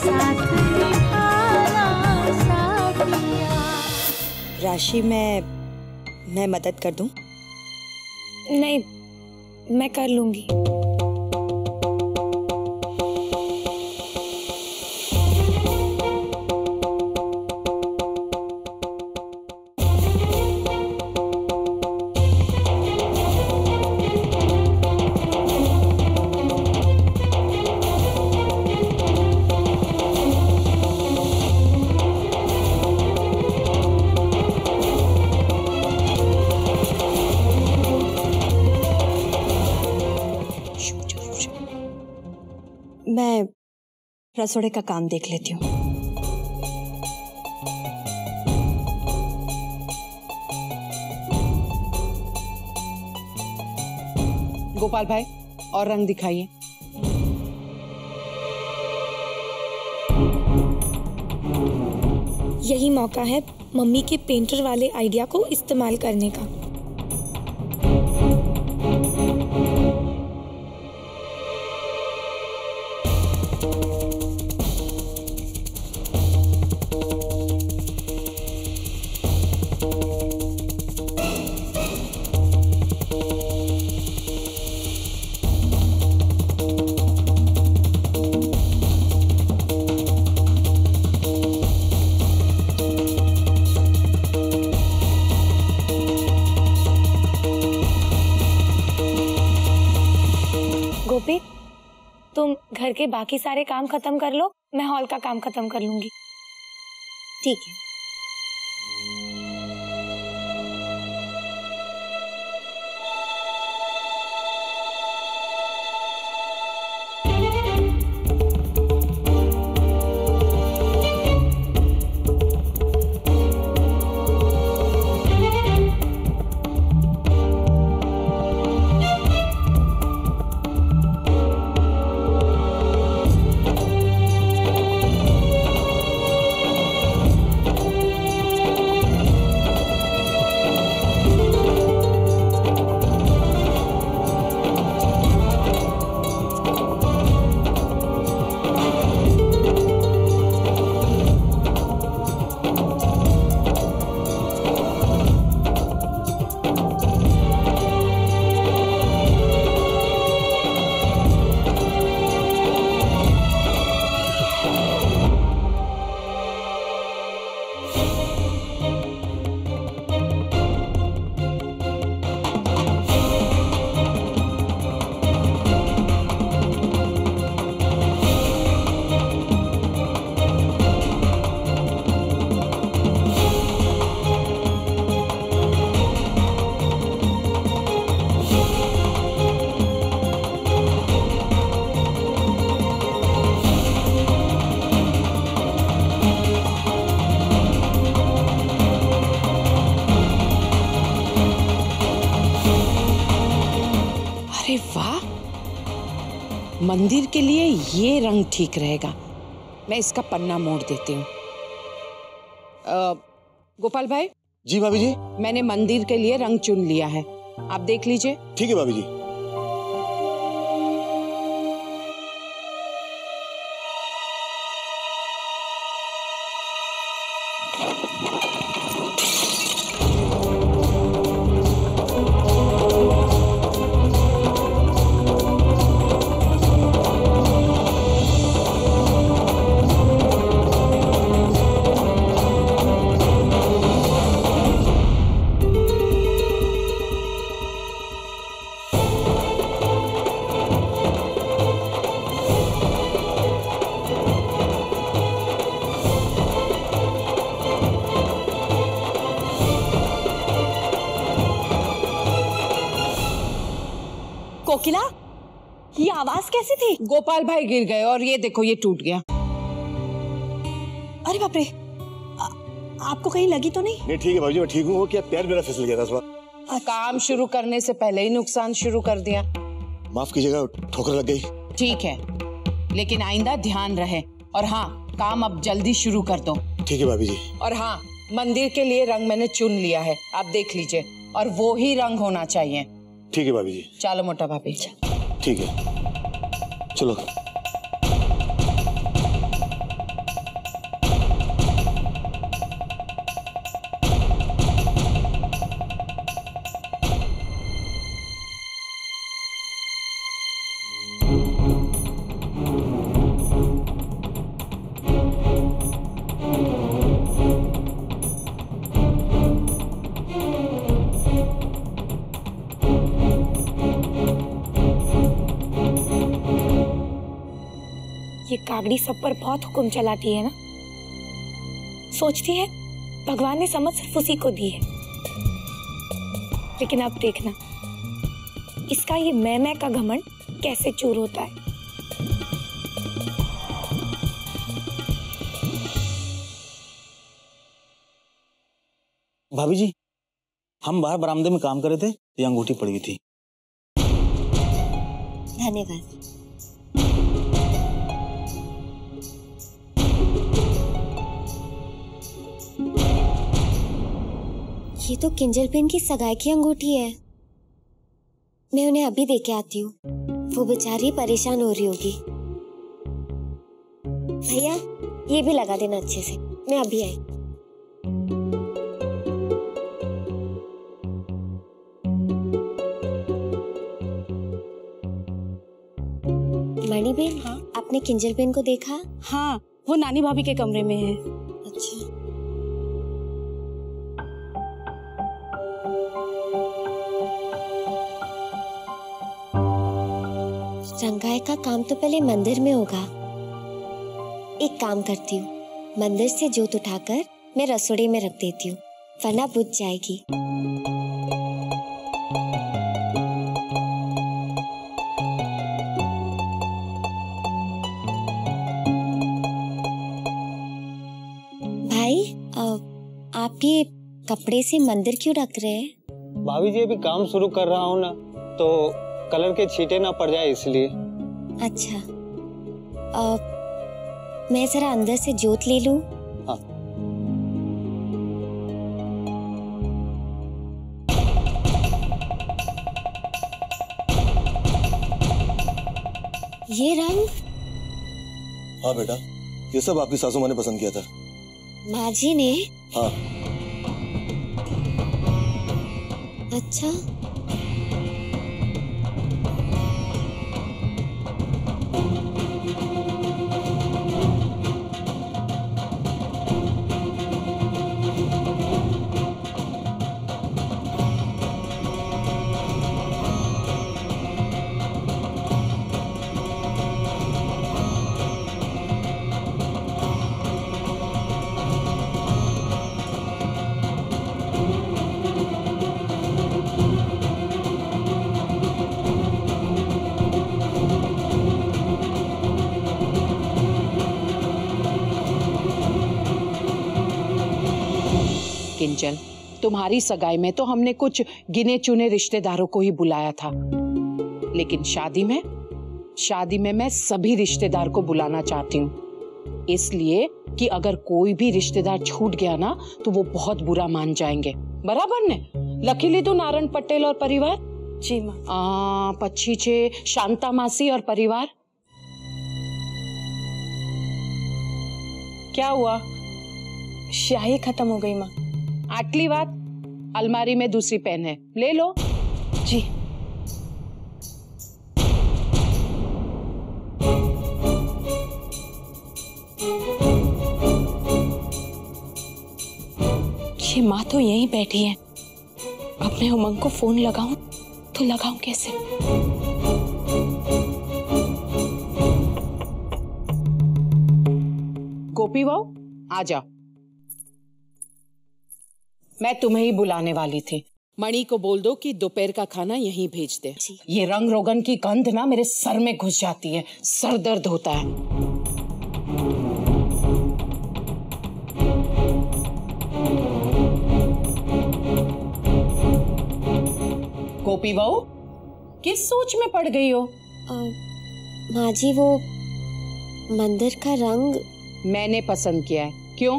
साथ निभाना साथिया। राशि, मैं मदद कर दूं? नहीं, मैं कर लूंगी। मैं रसोड़े का काम देख लेती हूँ। गोपाल भाई, और रंग दिखाइए। यही मौका है मम्मी के पेंटर वाले आइडिया को इस्तेमाल करने का। गोपी, तुम घर के बाकी सारे काम खत्म कर लो, मैं हॉल का काम खत्म कर लूंगी। ठीक है। अरे वाह, मंदिर के लिए ये रंग ठीक रहेगा। मैं इसका पन्ना मोड़ देती हूँ। गोपाल भाई। जी भाभी जी। मैंने मंदिर के लिए रंग चुन लिया है, आप देख लीजिए। ठीक है भाभी जी। कोकिला, ये आवाज कैसी थी? गोपाल भाई गिर गए और ये देखो ये टूट गया। अरे बाप रे, आपको कहीं लगी तो नहीं? नहीं ठीक है भाभी जी, मैं ठीक हूँ। वो क्या पैर मेरा फिसल गया था थोड़ा। काम शुरू करने से पहले ही नुकसान शुरू कर दिया। माफ कीजिएगा, ठोकर लग गई। ठीक है, लेकिन आइंदा ध्यान रहे। और हाँ, काम अब जल्दी शुरू कर दो। ठीक है भाभी जी। और हाँ, मंदिर के लिए रंग मैंने चुन लिया है, आप देख लीजिए, और वो ही रंग होना चाहिए। ठीक है भाभी जी। चलो मोटा भाभी। ठीक है, चलो। ये कागड़ी सब पर बहुत हुक्म चलाती है ना, सोचती है भगवान ने समझ सिर्फ उसी को दी है। लेकिन अब देखना इसका ये मैं का घमंड कैसे चूर होता है। भाभी जी, हम बाहर बरामदे में काम कर रहे थे, ये अंगूठी पड़ गई थी। धन्यवाद। ये तो किंजल बेन की सगाई की अंगूठी है। मैं उन्हें अभी दे के आती हूँ, वो बेचारी परेशान हो रही होगी। भैया ये भी लगा देना अच्छे से, मैं अभी आई। मणि बेन, हाँ? आपने किंजल बेन को देखा? हाँ, वो नानी भाभी के कमरे में है। अच्छा। रंगाई का काम तो पहले मंदिर में होगा। एक काम करती हूँ, मंदिर से जोत उठाकर मैं रसोड़ी में रख देती हूँ, वरना बुझ जाएगी। भाई, आप ये कपड़े से मंदिर क्यों ढक रहे हैं? भाभी जी, अभी काम शुरू कर रहा हूँ ना, तो कलर के छींटे ना पड़ जाए इसलिए। अच्छा, मैं जरा अंदर से जोत ले लूं। हाँ। ये रंग? हाँ बेटा, ये सब आपकी सासू माँ ने पसंद किया था। माँ जी ने? हाँ। अच्छा। किंजल, तुम्हारी सगाई में तो हमने कुछ गिने चुने रिश्तेदारों को ही बुलाया था, लेकिन शादी में मैं सभी रिश्तेदार को बुलाना चाहती हूँ, इसलिए कि अगर कोई भी रिश्तेदार छूट गया ना तो वो बहुत बुरा मान जाएंगे। बराबर ने? लकीली तो नारायण पटेल और परिवार। जी माँ। पच्छीचे शांता मासी और परिवार। क्या हुआ? शाही खत्म हो गई माँ। आटली बात, अलमारी में दूसरी पेन है, ले लो। जी। ये माँ तो यहीं बैठी है, अब मैं उमंग को फोन लगाऊं तो लगाऊं कैसे? गोपी बहू, आ जाओ, मैं तुम्हें ही बुलाने वाली थी। मणि को बोल दो कि दोपहर का खाना यहीं भेज दे। ये रंग रोगन की गंध ना मेरे सर में घुस जाती है, सर दर्द होता है। गोपी बहू, किस सोच में पड़ गई हो? माँ जी, वो मंदिर का रंग मैंने पसंद किया है। क्यों?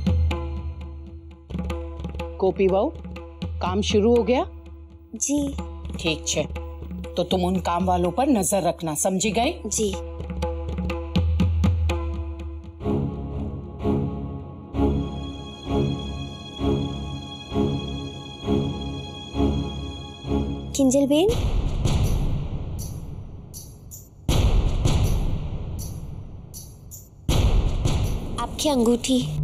गोपी बहू, काम शुरू हो गया? जी। ठीक है, तो तुम उन काम वालों पर नजर रखना, समझी गई? जी। किंजल बेन, आपकी अंगूठी।